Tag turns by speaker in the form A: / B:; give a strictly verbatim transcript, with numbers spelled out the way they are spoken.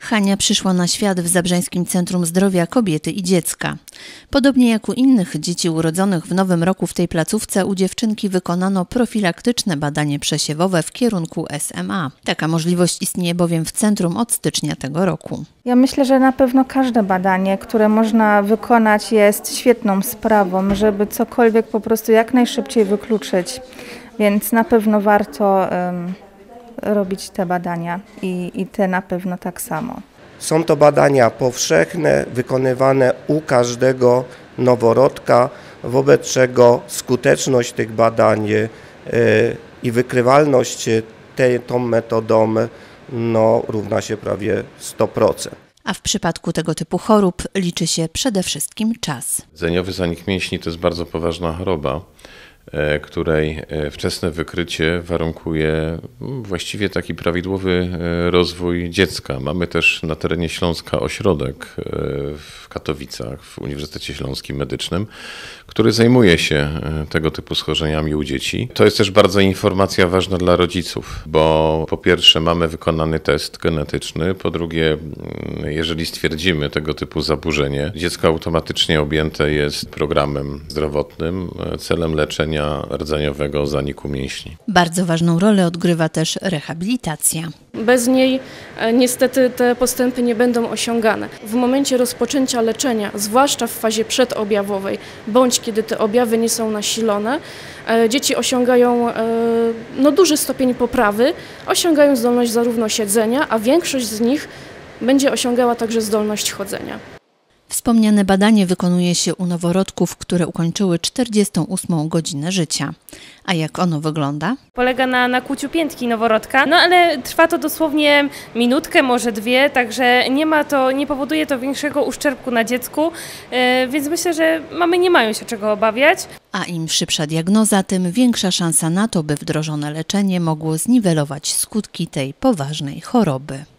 A: Hania przyszła na świat w Zabrzeńskim Centrum Zdrowia Kobiety i Dziecka. Podobnie jak u innych dzieci urodzonych w nowym roku w tej placówce, u dziewczynki wykonano profilaktyczne badanie przesiewowe w kierunku S M A. Taka możliwość istnieje bowiem w centrum od stycznia tego roku.
B: Ja myślę, że na pewno każde badanie, które można wykonać, jest świetną sprawą, żeby cokolwiek po prostu jak najszybciej wykluczyć. Więc na pewno warto um, robić te badania i, i te na pewno tak samo.
C: Są to badania powszechne, wykonywane u każdego noworodka, wobec czego skuteczność tych badań yy, i wykrywalność te, tą metodą no, równa się prawie sto procent.
A: A w przypadku tego typu chorób liczy się przede wszystkim czas.
D: Rdzeniowy zanik mięśni to jest bardzo poważna choroba, której wczesne wykrycie warunkuje właściwie taki prawidłowy rozwój dziecka. Mamy też na terenie Śląska ośrodek w Katowicach, w Uniwersytecie Śląskim Medycznym, który zajmuje się tego typu schorzeniami u dzieci. To jest też bardzo informacja ważna dla rodziców, bo po pierwsze mamy wykonany test genetyczny, po drugie jeżeli stwierdzimy tego typu zaburzenie, dziecko automatycznie objęte jest programem zdrowotnym celem leczenia rdzeniowego zaniku mięśni.
A: Bardzo ważną rolę odgrywa też rehabilitacja.
E: Bez niej niestety te postępy nie będą osiągane. W momencie rozpoczęcia leczenia, zwłaszcza w fazie przedobjawowej, bądź kiedy te objawy nie są nasilone, dzieci osiągają no, duży stopień poprawy, osiągają zdolność zarówno siedzenia, a większość z nich będzie osiągała także zdolność chodzenia.
A: Wspomniane badanie wykonuje się u noworodków, które ukończyły czterdziestą ósmą godzinę życia. A jak ono wygląda?
F: Polega na nakłuciu piętki noworodka, no ale trwa to dosłownie minutkę, może dwie, także nie ma to, nie powoduje to większego uszczerbku na dziecku, yy, więc myślę, że mamy nie mają się czego obawiać.
A: A im szybsza diagnoza, tym większa szansa na to, by wdrożone leczenie mogło zniwelować skutki tej poważnej choroby.